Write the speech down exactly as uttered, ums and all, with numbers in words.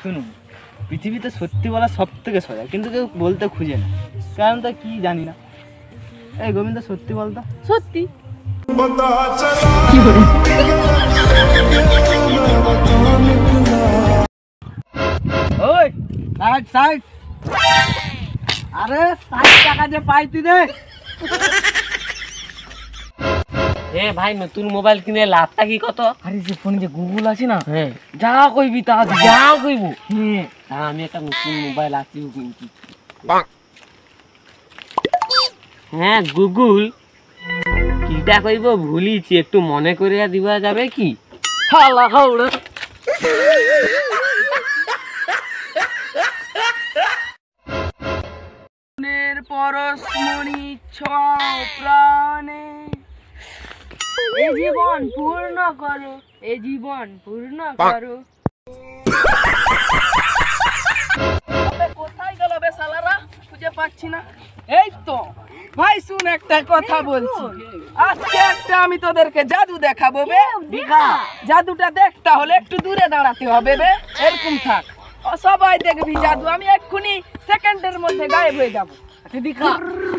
শুনুন, পৃথিবীতে সত্যি বলা সব থেকে সোজা, কিন্তু কেউ বলতে খুঁজে না, কারণ তো কি জানি না। এই গোবিন্দ, সত্যি বলতো। সত্যি। ওই সাইড সাইড, আরে ষাট টাকা যে পাইতি রে। এ ভাই, নতুন মোবাইল কিনে লাভটা কি কত? আরে যে ফোনে যে গুগল আছে না, হ্যাঁ, যা কইবি তা যা কইব। হ্যাঁ, আমি একটা নতুন মোবাইল আছে কিন্তু। হ্যাঁ গুগল, কিটা কইব ভুলিছি, একটু মনে করিয়া দিবা যাবে কি? হালা হাওড়া। মনের পরশমণি ছোঁয়াও প্রাণে, এই জীবন পূর্ণ করো, এই জীবন পূর্ণ করো। কোথায় গেল বে শালারা, খুঁজে পাচ্ছি না। এই তো ভাই, শুন একটা কথা বলছি, আজকে একটা আমি তোদেরকে জাদু দেখাবো বে। জাদুটা দেখ, তাহলে একটু দূরে দাঁড়াতে হবে বে, এরকম থাক, ও সবাই দেখবি জাদু। আমি এক্ষুনি সেকেন্ডের মধ্যে গায়েব হয়ে যাবো। আচ্ছা দেখা।